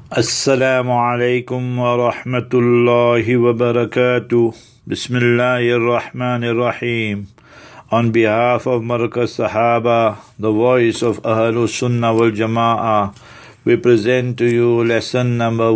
Assalamu alaikum wa rahmatullahi wa barakatuh. Bismillahir Rahmanir Rahim. On behalf of Markaz Sahaba, the voice of Ahlus Sunnah wal Jama'ah, we present to you lesson number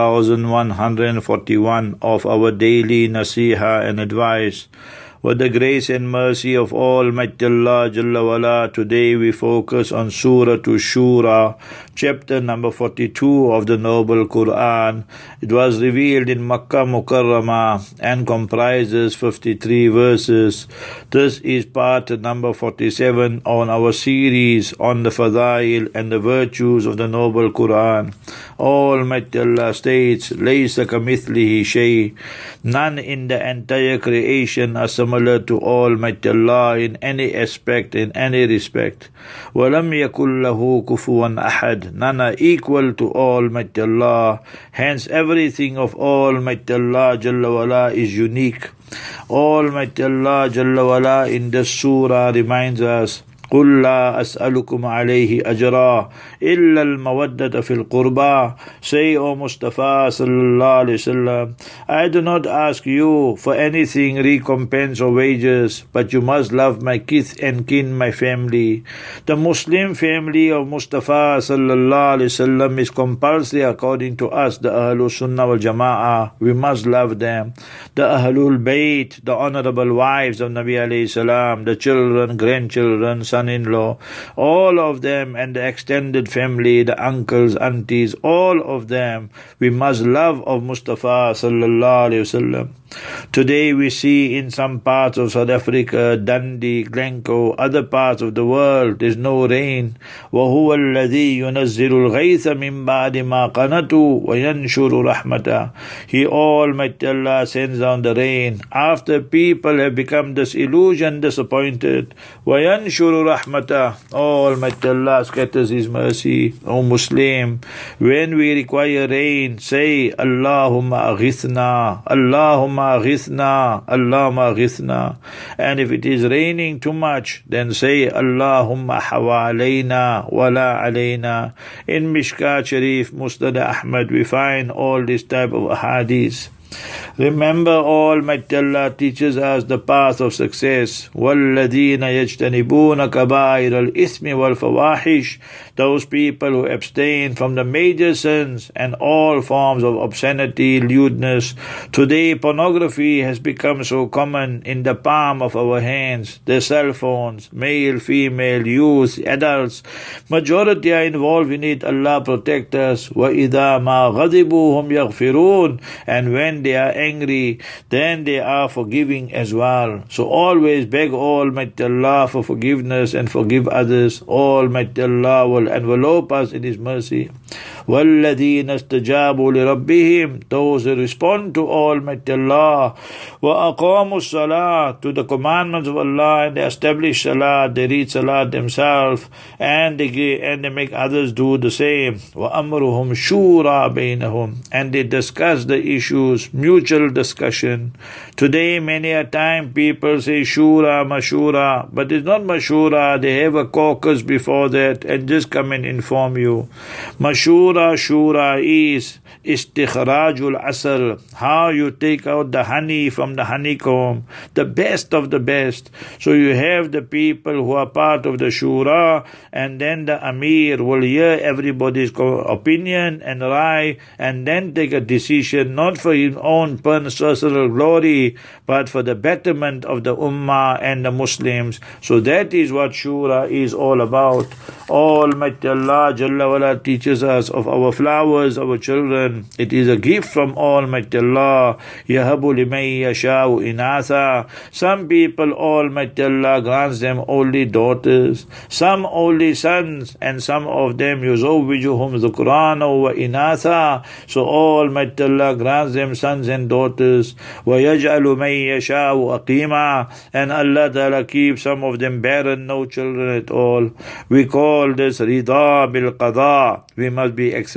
1141 of our daily nasiha and advice. With the grace and mercy of Almighty Allah Jalla wala, today we focus on Surah Shura, chapter number 42 of the Noble Quran. It was revealed in Makkah Mukarramah and comprises 53 verses. This is part number 47 on our series on the Fadail and the virtues of the Noble Quran. Almighty Allah states, Laysa kamithlihi shay. None in the entire creation are similar to Almighty Allah in any aspect, in any respect. وَلَمْ يَكُنْ لَهُ كُفُوًا أَحَدٌ. None are equal to Almighty Allah. Hence everything of Almighty Allah Jalla wala is unique. Almighty Allah Jalla wala in this surah reminds us, قُلْ لَا أَسْأَلُكُمْ عَلَيْهِ أَجْرًا إِلَّا الْمَوَدَّةَ فِي الْقُرْبَى. Say, O Mustafa sallallahu alayhi wasallam, I do not ask you for anything, recompense or wages, but you must love my kith and kin, my family. The Muslim family of Mustafa sallallahu alayhi wasallam is compulsory according to us, the Ahlul Sunnah wal Jama'ah. We must love them. The Ahlul Bayt, the honorable wives of Nabi alayhi salam, the children, grandchildren, son-in-law, all of them, and the extended family, the uncles, aunties, all of them, we must love of Mustafa sallallahu alayhi wasallam. Today we see in some parts of South Africa, Dundee, Glencoe, other parts of the world, there is no rain. وَهُوَ الَّذِي يُنَزِّلُ الْغَيْثَ مِنْ بَعْدِ مَا قَنَطُوا وَيَنْشُرُ رَحْمَتَهُ. He, Almighty Allah, sends down the rain after people have become disillusioned, disappointed. وَيَنْشُرُ رَحْمَتَهُ. Almighty Allah scatters His mercy. O Muslim, when we require rain, say, Allahumma aghithna, Allahumma aghithna, Allahumma aghithna. And if it is raining too much, then say, Allahumma hawa alayna, wala alayna. In Mishkat Sharif, Musnad Ahmad, we find all this type of hadiths. Remember, Almighty Allah teaches us the path of success. وَالَّذِينَ يَجْتَنِبُونَ كَبَائِرَ الْإِثْمِ وَالْفَوَاحِشِ. Those people who abstain from the major sins and all forms of obscenity, lewdness. Today, pornography has become so common in the palm of our hands. The cell phones, male, female, youth, adults, majority are involved in it. Allah protect us. وَإِذَا مَا غَضِبُوا هُمْ يَغْفِرُونَ. And when they are angry, then they are forgiving as well. So always beg Almighty Allah for forgiveness and forgive others. Almighty Allah will envelope us in His mercy. وَالَّذِينَ اسْتَجَابُوا لِرَبِّهِمْ. Those who respond to Almighty Allah. وَأَقَامُوا الصَّلَاةَ. To the commandments of Allah, and they establish salat, they read salat themselves, and they make others do the same. وَأَمْرُهُمْ شُورَى بَيْنَهُمْ. And they discuss the issues, mutual discussion. Today, many a time, people say shura, mashura, but it's not mashura. They have a caucus before that and just come and inform you. Mashura, shura is istikhrajul asal, how you take out the honey from the honeycomb, the best of the best. So you have the people who are part of the shura, and then the amir will hear everybody's opinion and rai, and then take a decision, not for his own personal glory, but for the betterment of the ummah and the Muslims. So that is what shura is all about. Almighty Allah Jalla wala teaches us of our flowers, our children. It is a gift from Almighty Allah. Yahabu liman yasha'u inatha. Some people, Almighty Allah grants them only daughters, some only sons, and some of them yuzawwijuhum dhukrana wa inatha. So Almighty Allah grants them sons and daughters. وَيَجْعَلُ مَن يَشَاءُ أَقِيمًا. And Allah Ta'ala keeps some of them barren, no children at all. We call this rida bil qada. We must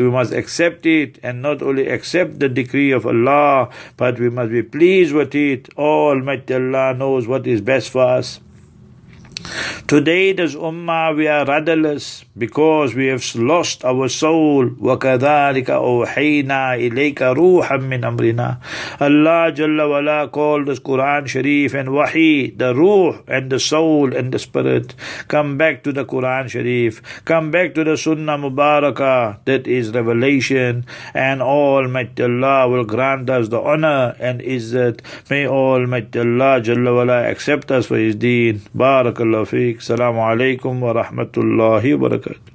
accept it, and not only accept the decree of Allah, but we must be pleased with it. Almighty Allah knows what is best for us. Today, this ummah, we are rudderless because we have lost our soul. وَكَذَلِكَ أَوْحَيْنَا إِلَيْكَ رُوحًا مِّنْ أَمْرِنَا. Allah Jalla wala called this Quran Sharif and Wahi, the ruh and the soul and the spirit. Come back to the Quran Sharif. Come back to the Sunnah Mubarakah. That is revelation. And Almighty Allah will grant us the honor and izzat. May Almighty Allah Jalla wala accept us for His deen. Barakallahu feek. Assalamu alaikum wa rahmatullahi wa barakatuh.